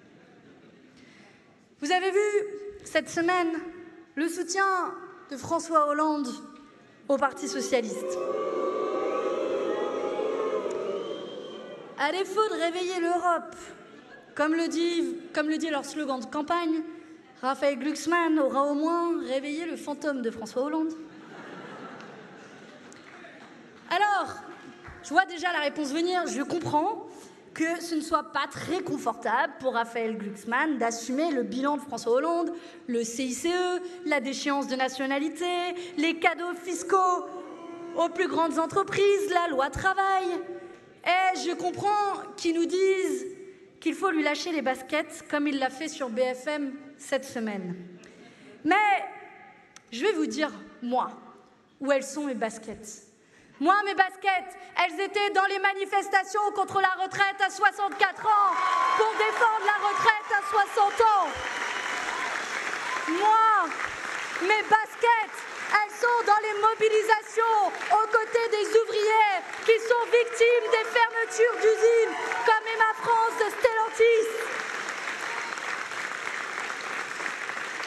Vous avez vu cette semaine le soutien de François Hollande au Parti socialiste. À défaut de réveiller l'Europe, comme le dit leur slogan de campagne, Raphaël Glucksmann aura au moins réveillé le fantôme de François Hollande. Alors, je vois déjà la réponse venir, je comprends que ce ne soit pas très confortable pour Raphaël Glucksmann d'assumer le bilan de François Hollande, le CICE, la déchéance de nationalité, les cadeaux fiscaux aux plus grandes entreprises, la loi travail. Et je comprends qu'ils nous disent qu'il faut lui lâcher les baskets comme il l'a fait sur BFM cette semaine. Mais je vais vous dire, moi, où elles sont mes baskets. Moi, mes baskets, elles étaient dans les manifestations contre la retraite à 64 ans, pour défendre la retraite à 60 ans. Moi, mes baskets, elles sont dans les mobilisations aux côtés des ouvriers qui sont victimes des fermetures d'usines, comme Emma France de Stellantis.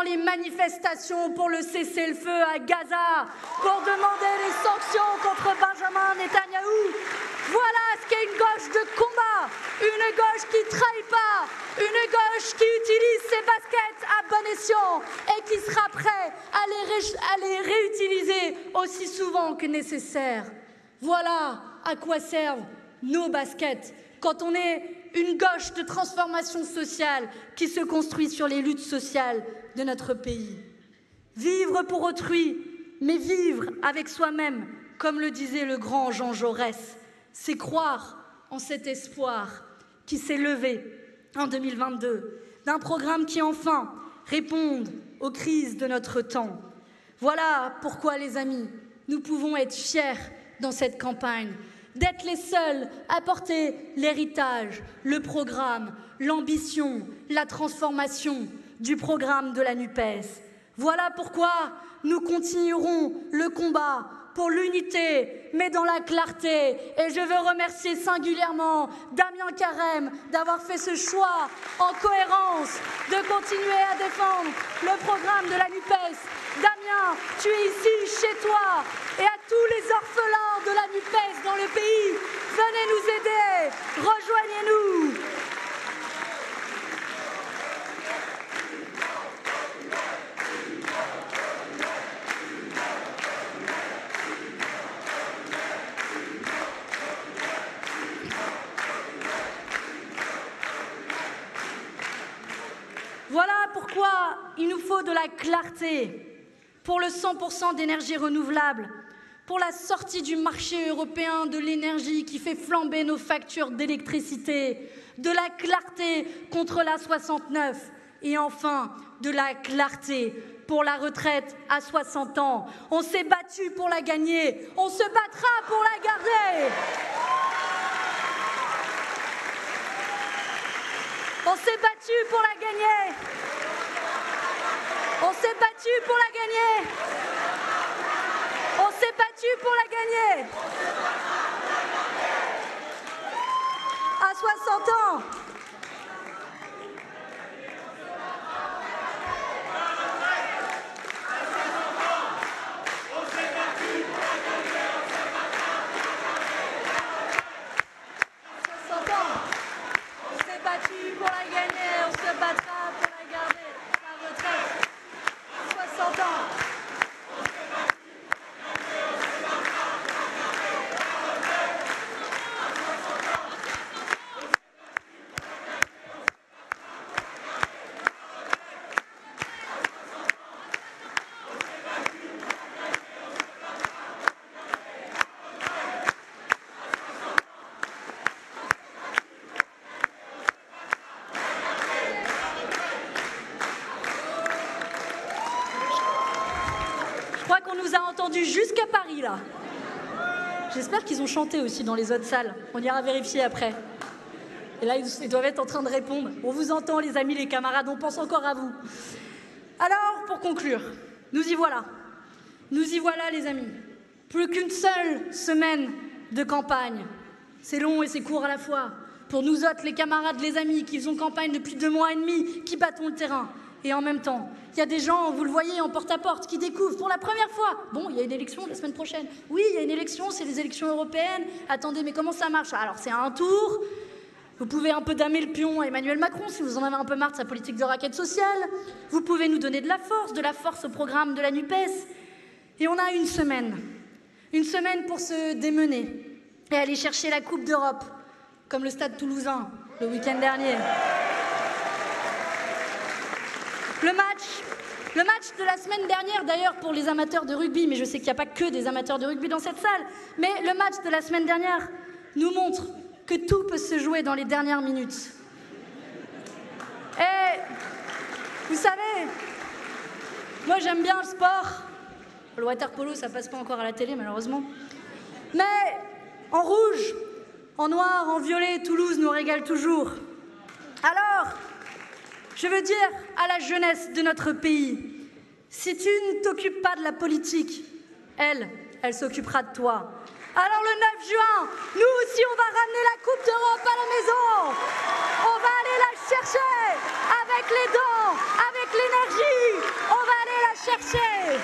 dans les manifestations pour le cessez-le-feu à Gaza, pour demander des sanctions contre Benjamin Netanyahou. Voilà ce qu'est une gauche de combat, une gauche qui ne trahit pas, une gauche qui utilise ses baskets à bon escient et qui sera prête à les réutiliser aussi souvent que nécessaire. Voilà à quoi servent nos baskets quand on est une gauche de transformation sociale qui se construit sur les luttes sociales de notre pays. Vivre pour autrui, mais vivre avec soi-même, comme le disait le grand Jean Jaurès, c'est croire en cet espoir qui s'est levé en 2022, d'un programme qui enfin réponde aux crises de notre temps. Voilà pourquoi, les amis, nous pouvons être fiers dans cette campagne, d'être les seuls à porter l'héritage, le programme, l'ambition, la transformation du programme de la NUPES. Voilà pourquoi nous continuerons le combat pour l'unité, mais dans la clarté. Et je veux remercier singulièrement Damien Carême d'avoir fait ce choix en cohérence de continuer à défendre le programme de la NUPES. Damien, tu es ici chez toi, et à tous les orphelins de la NUPES dans le pays, venez nous aider, rejoignez-nous. Voilà pourquoi il nous faut de la clarté pour le 100% d'énergie renouvelable, pour la sortie du marché européen de l'énergie qui fait flamber nos factures d'électricité, de la clarté contre la 69 et enfin de la clarté pour la retraite à 60 ans. On s'est battu pour la gagner, on se battra pour la garder. On s'est battu pour la gagner. On s'est battu pour la gagner. On s'est battu pour la gagner. À 60 ans. Pour la gagner, on se battra pour la garder, la retraite, 60 ans. Je crois qu'on nous a entendus jusqu'à Paris, là. J'espère qu'ils ont chanté aussi dans les autres salles. On ira vérifier après. Et là, ils doivent être en train de répondre. On vous entend, les amis, les camarades, on pense encore à vous. Alors, pour conclure, nous y voilà. Nous y voilà, les amis. Plus qu'une seule semaine de campagne. C'est long et c'est court à la fois. Pour nous autres, les camarades, les amis, qui faisons campagne depuis 2 mois et demi, qui battons le terrain. Et en même temps, il y a des gens, vous le voyez, en porte-à-porte, qui découvrent pour la première fois. Bon, il y a une élection la semaine prochaine. Oui, il y a une élection, c'est les élections européennes. Attendez, mais comment ça marche? Alors, c'est à un tour. Vous pouvez un peu damer le pion à Emmanuel Macron si vous en avez un peu marre de sa politique de raquette sociale. Vous pouvez nous donner de la force au programme de la NUPES. Et on a une semaine pour se démener et aller chercher la Coupe d'Europe, comme le Stade Toulousain le week-end dernier. Le match de la semaine dernière, d'ailleurs, pour les amateurs de rugby, mais je sais qu'il n'y a pas que des amateurs de rugby dans cette salle, mais le match de la semaine dernière nous montre que tout peut se jouer dans les dernières minutes. Et vous savez, moi j'aime bien le sport. Le water polo, ça passe pas encore à la télé, malheureusement. Mais en rouge, en noir, en violet, Toulouse nous régale toujours. Alors, je veux dire à la jeunesse de notre pays, si tu ne t'occupes pas de la politique, elle s'occupera de toi. Alors le 9 juin, nous aussi on va ramener la Coupe d'Europe à la maison. On va aller la chercher avec les dents, avec l'énergie, on va aller la chercher.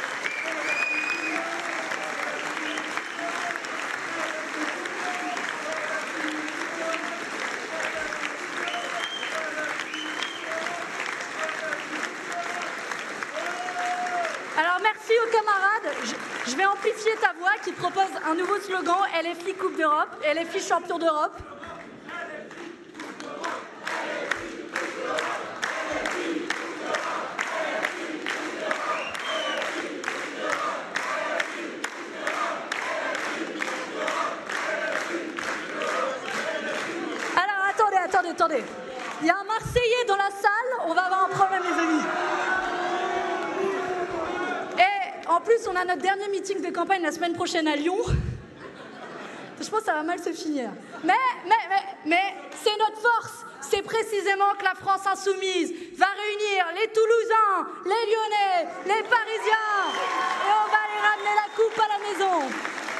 Alors merci aux camarades, je vais amplifier ta voix qui propose un nouveau slogan, LFI Coupe d'Europe, LFI Champion d'Europe. Attendez, il y a un Marseillais dans la salle, on va avoir un problème les amis. Et en plus on a notre dernier meeting de campagne la semaine prochaine à Lyon. Je pense que ça va mal se finir. Mais c'est notre force, c'est précisément que la France insoumise va réunir les Toulousains, les Lyonnais, les Parisiens et on va aller ramener la coupe à la maison.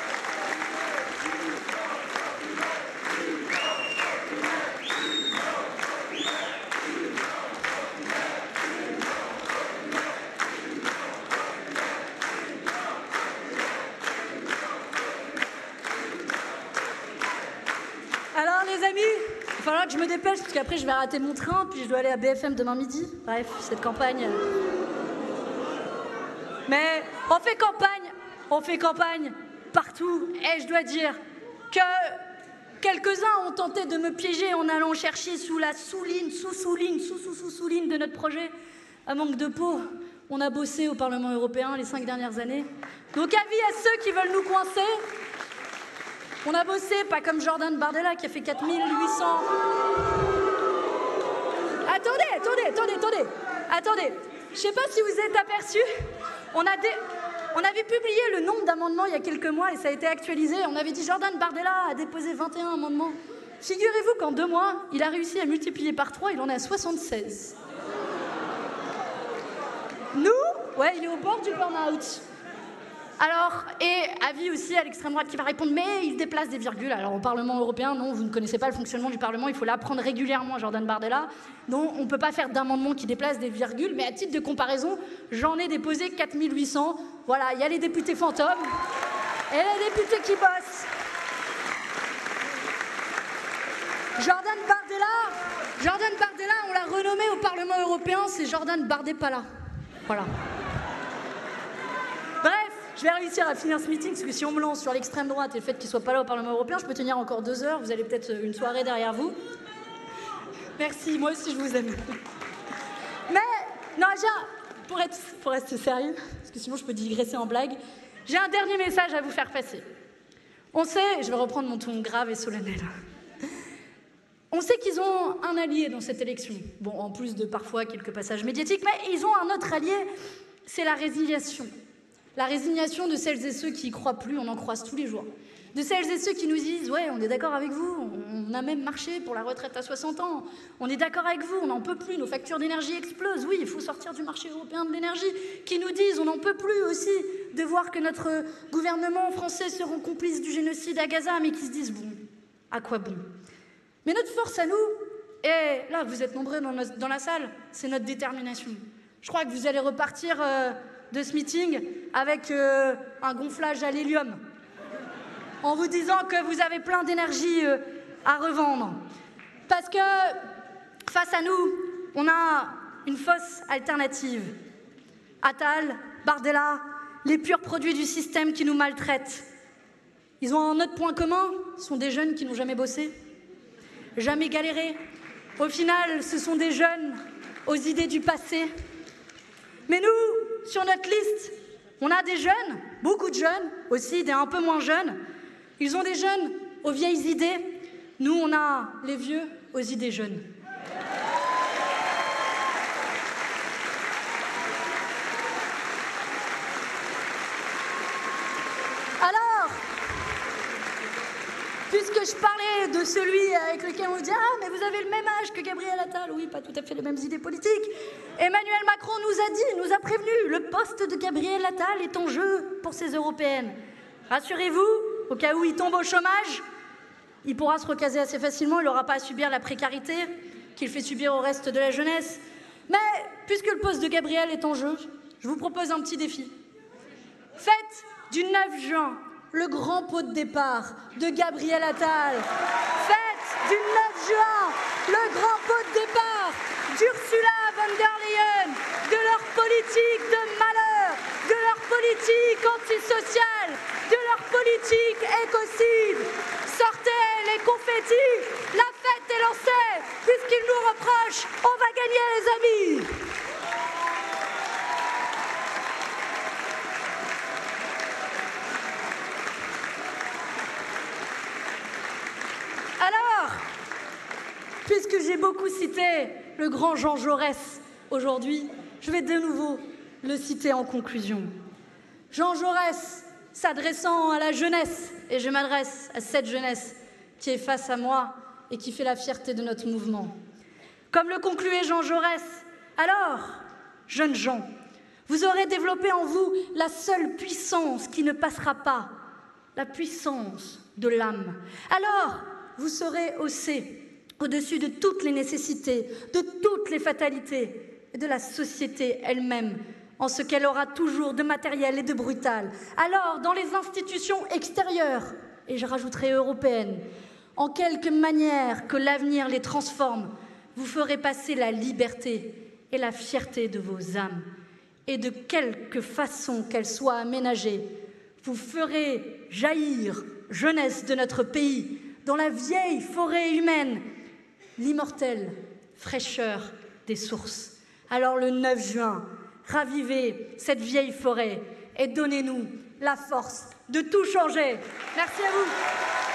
Alors les amis, il va falloir que je me dépêche parce qu'après je vais rater mon train, puis je dois aller à BFM demain midi. Bref, cette campagne. Mais on fait campagne partout. Et je dois dire que quelques-uns ont tenté de me piéger en allant chercher sous la sous-souligne de notre projet. À manque de peau, on a bossé au Parlement européen les 5 dernières années. Donc avis à ceux qui veulent nous coincer. On a bossé, pas comme Jordan Bardella qui a fait 4800... Attendez. Je sais pas si vous êtes aperçus. On avait publié le nombre d'amendements il y a quelques mois et ça a été actualisé. On avait dit Jordan Bardella a déposé 21 amendements. Figurez-vous qu'en 2 mois, il a réussi à multiplier par 3, il en est à 76. Nous, ouais, il est au bord du burn-out. Alors, et avis aussi à l'extrême droite qui va répondre, mais il déplace des virgules. Alors au Parlement européen, non, vous ne connaissez pas le fonctionnement du Parlement, il faut l'apprendre régulièrement à Jordan Bardella. Non, on ne peut pas faire d'amendement qui déplace des virgules, mais à titre de comparaison, j'en ai déposé 4800. Voilà, il y a les députés fantômes et les députés qui bossent. Jordan Bardella, on l'a renommé au Parlement européen, c'est Jordan Bardepala. Voilà. Bref. Je vais réussir à finir ce meeting, parce que si on me lance sur l'extrême droite et le fait qu'il ne soit pas là au Parlement européen, je peux tenir encore 2 heures, vous avez peut-être une soirée derrière vous. Merci, moi aussi je vous aime. Mais, non, pour rester sérieux, parce que sinon je peux digresser en blague, j'ai un dernier message à vous faire passer. On sait, je vais reprendre mon ton grave et solennel, on sait qu'ils ont un allié dans cette élection. Bon, en plus de parfois quelques passages médiatiques, mais ils ont un autre allié, c'est la résignation. La résignation de celles et ceux qui y croient plus, on en croise tous les jours. De celles et ceux qui nous disent « Ouais, on est d'accord avec vous, on a même marché pour la retraite à 60 ans, on est d'accord avec vous, on n'en peut plus, nos factures d'énergie explosent, oui, il faut sortir du marché européen de l'énergie. » Qui nous disent « On n'en peut plus aussi de voir que notre gouvernement français se rend complice du génocide à Gaza, mais qui se disent « Bon, à quoi bon ?» Mais notre force à nous, et là, vous êtes nombreux dans la salle, c'est notre détermination. Je crois que vous allez repartir... de ce meeting avec un gonflage à l'hélium en vous disant que vous avez plein d'énergie à revendre. Parce que face à nous, on a une fausse alternative. Attal, Bardella, les purs produits du système qui nous maltraitent. Ils ont un autre point commun, ce sont des jeunes qui n'ont jamais bossé, jamais galéré. Au final, ce sont des jeunes aux idées du passé. Mais nous, sur notre liste, on a des jeunes, beaucoup de jeunes, aussi des un peu moins jeunes. Ils ont des jeunes aux vieilles idées. Nous, on a les vieux aux idées jeunes. Alors, puisque je parlais de celui avec lequel on dit « Ah, mais vous avez le même âge que Gabriel Attal. » Oui, pas tout à fait les mêmes idées politiques. Emmanuel Macron nous a prévenu, le poste de Gabriel Attal est en jeu pour ces européennes. Rassurez-vous, au cas où il tombe au chômage, il pourra se recaser assez facilement, il n'aura pas à subir la précarité qu'il fait subir au reste de la jeunesse. Mais puisque le poste de Gabrielle est en jeu, je vous propose un petit défi. Faites du 9 juin le grand pot de départ de Gabriel Attal. Faites du 9 juin le grand pot de départ d'Ursula von der Leyen, de leur politique de malheur, de leur politique antisociale, de leur politique écocide. Sortez les confettis, la fête est lancée, puisqu'ils nous reprochent, on va gagner les amis. Alors, puisque j'ai beaucoup cité le grand Jean Jaurès aujourd'hui, je vais de nouveau le citer en conclusion. Jean Jaurès, s'adressant à la jeunesse, et je m'adresse à cette jeunesse qui est face à moi et qui fait la fierté de notre mouvement. Comme le concluait Jean Jaurès, alors, jeunes gens, vous aurez développé en vous la seule puissance qui ne passera pas, la puissance de l'âme. Alors, vous serez haussés au-dessus de toutes les nécessités, de toutes les fatalités et de la société elle-même, en ce qu'elle aura toujours de matériel et de brutal. Alors, dans les institutions extérieures, et je rajouterai européennes, en quelque manière que l'avenir les transforme, vous ferez passer la liberté et la fierté de vos âmes. Et de quelque façon qu'elle soit aménagée, vous ferez jaillir, jeunesse de notre pays, dans la vieille forêt humaine, l'immortelle fraîcheur des sources. Alors le 9 juin, ravivez cette vieille forêt et donnez-nous la force de tout changer. Merci à vous.